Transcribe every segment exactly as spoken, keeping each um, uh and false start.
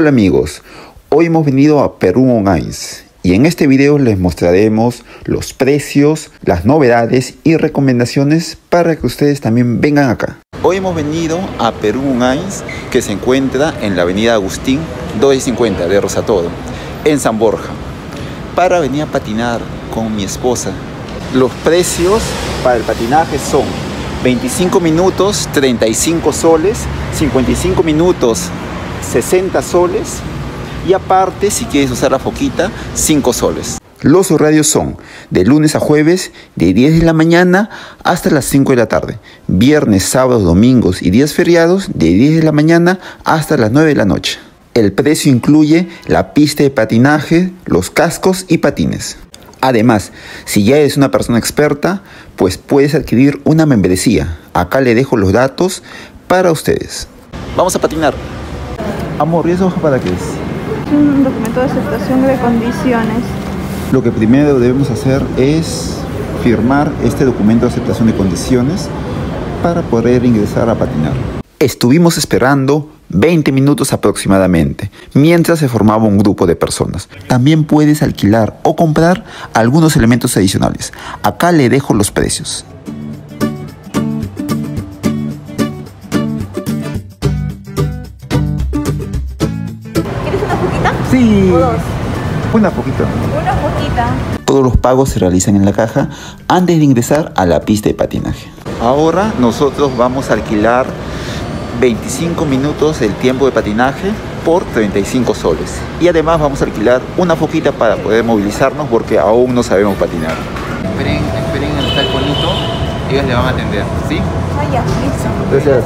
Hola amigos, hoy hemos venido a Perú on Ice y en este video les mostraremos los precios, las novedades y recomendaciones para que ustedes también vengan acá. Hoy hemos venido a Perú on Ice, que se encuentra en la avenida Agustín doscientos cincuenta de Rosatodo, en San Borja, para venir a patinar con mi esposa. Los precios para el patinaje son veinticinco minutos, treinta y cinco soles, cincuenta y cinco minutos, sesenta soles y aparte, si quieres usar la foquita, cinco soles. Los horarios son de lunes a jueves de diez de la mañana hasta las cinco de la tarde. Viernes, sábados, domingos y días feriados de diez de la mañana hasta las nueve de la noche. El precio incluye la pista de patinaje, los cascos y patines. Además, si ya eres una persona experta, pues puedes adquirir una membresía. Acá le dejo los datos para ustedes. Vamos a patinar. Amor, ¿y eso para qué es? Un documento de aceptación de condiciones. Lo que primero debemos hacer es firmar este documento de aceptación de condiciones para poder ingresar a patinar. Estuvimos esperando veinte minutos aproximadamente, mientras se formaba un grupo de personas. También puedes alquilar o comprar algunos elementos adicionales. Acá le dejo los precios. ¿Quieres una poquita? Sí. ¿O dos? Una poquita. Una poquita. Todos los pagos se realizan en la caja antes de ingresar a la pista de patinaje. Ahora nosotros vamos a alquilar veinticinco minutos del tiempo de patinaje por treinta y cinco soles. Y además vamos a alquilar una foquita para poder movilizarnos porque aún no sabemos patinar. Esperen, esperen en el tal bonito, ellos le van a atender, ¿sí? Ah, ya, listo. Gracias.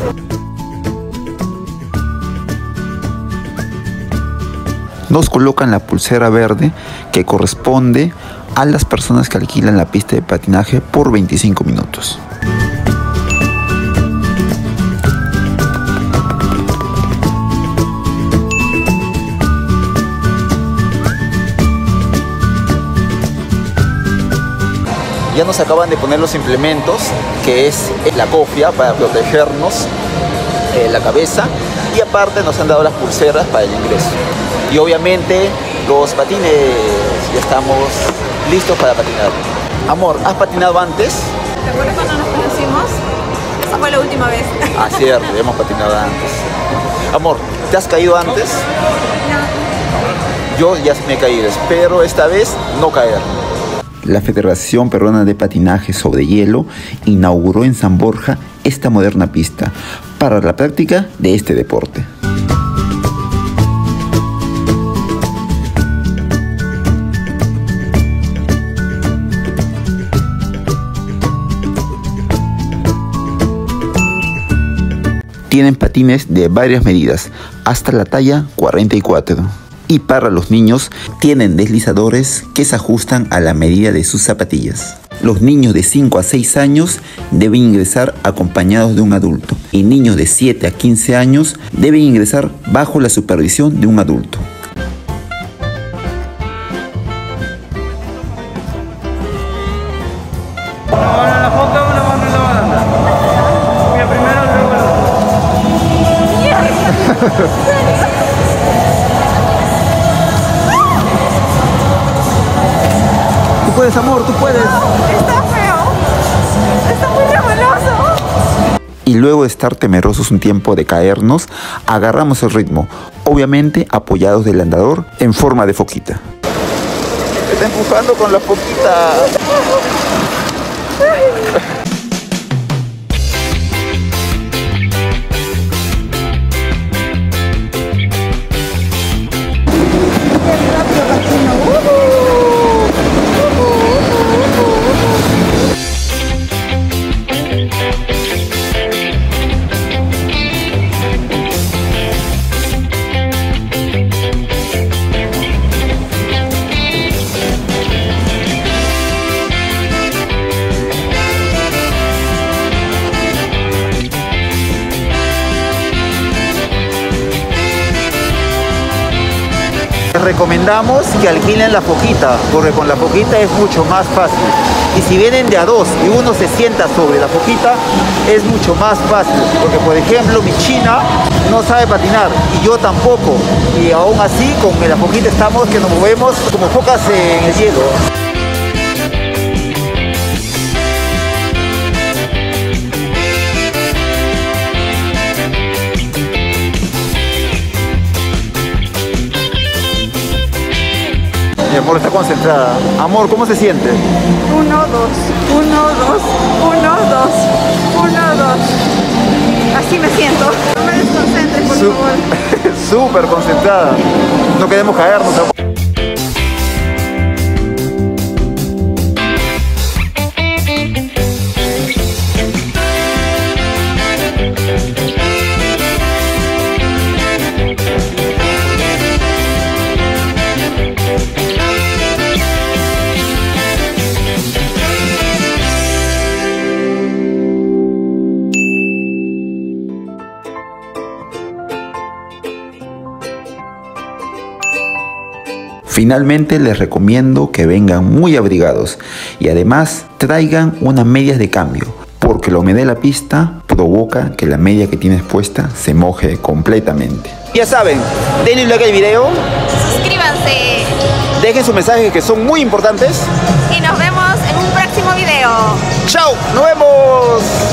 Nos colocan la pulsera verde que corresponde a las personas que alquilan la pista de patinaje por veinticinco minutos. Ya nos acaban de poner los implementos, que es la cofia para protegernos eh, la cabeza, y aparte nos han dado las pulseras para el ingreso. Y obviamente los patines, ya estamos listos para patinar. Amor, ¿has patinado antes? ¿Te acuerdas cuando nos conocimos? Esa fue la última vez. Ah, cierto, ya hemos patinado antes. Amor, ¿te has caído antes? No. Yo ya me he caído, espero esta vez no caer. La Federación Peruana de Patinaje sobre Hielo inauguró en San Borja esta moderna pista para la práctica de este deporte. Tienen patines de varias medidas, hasta la talla cuarenta y cuatro. Y para los niños tienen deslizadores que se ajustan a la medida de sus zapatillas. Los niños de cinco a seis años deben ingresar acompañados de un adulto y niños de siete a quince años deben ingresar bajo la supervisión de un adulto. Una mano en la boca, una mano en la banda. Mira, primero, luego. Tú puedes, amor, tú puedes. Está feo. Está muy reveloso. Y luego de estar temerosos un tiempo de caernos, agarramos el ritmo, obviamente apoyados del andador en forma de foquita. Me está empujando con la foquita. Les recomendamos que alquilen la foquita, porque con la foquita es mucho más fácil. Y si vienen de a dos y uno se sienta sobre la foquita, es mucho más fácil. Porque, por ejemplo, mi china no sabe patinar y yo tampoco. Y aún así, con la foquita estamos que nos movemos como focas en el hielo. Mi amor está concentrada. Amor, ¿cómo se siente? Uno, dos, uno, dos, uno, dos, uno, dos. Así me siento. No me desconcentres, por Su- favor. Súper concentrada. No queremos caernos, amor. Finalmente les recomiendo que vengan muy abrigados y además traigan unas medias de cambio, porque la humedad de la pista provoca que la media que tienes puesta se moje completamente. Ya saben, denle like al video, Suscríbanse dejen sus mensajes que son muy importantes. y nos vemos en un próximo video. ¡Chao! ¡Nos vemos!